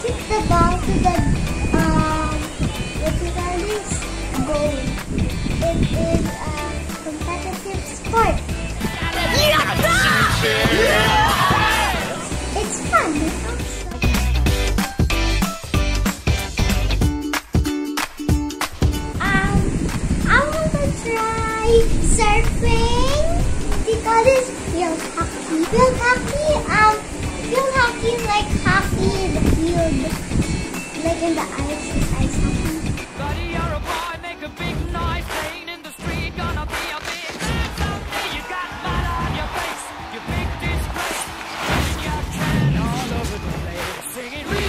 kick the ball to the what do you call this? Goal. It is a competitive sport. It's fun. I want to try surfing. We call this field hockey. Field hockey is like hockey in the field, like in the ice hockey. Buddy, you're a boy, make a big noise, playing in the street, gonna be a big man someday. You got mud on your face, you big disgrace, waving your can all over the place, singing we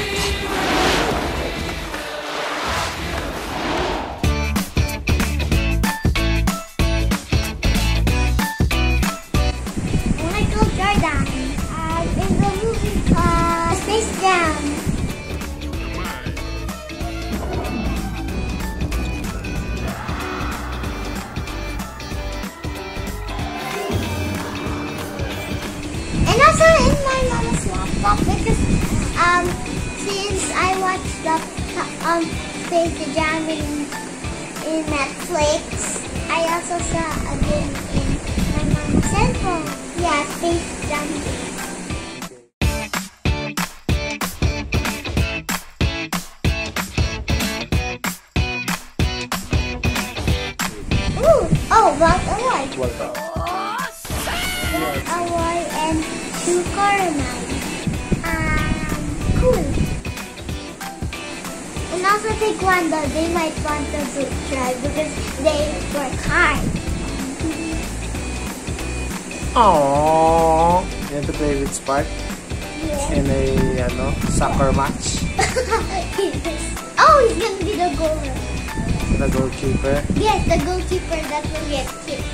Michael Jordan in the movie Space Jam. And also in my mama's laptop because since I watched the Space Jam in Netflix, I also saw a game in my mama's cell phone. Yeah, Space Jam. Ooh, oh, what award? Award and 2 caramel. Cool. And also taekwondo, they might want to try because they work hard. Aww. You want to play with Spark Yeah. in a soccer match? Oh, he's gonna be the goalie. The goalkeeper. Yes, the goalkeeper that will get kicked.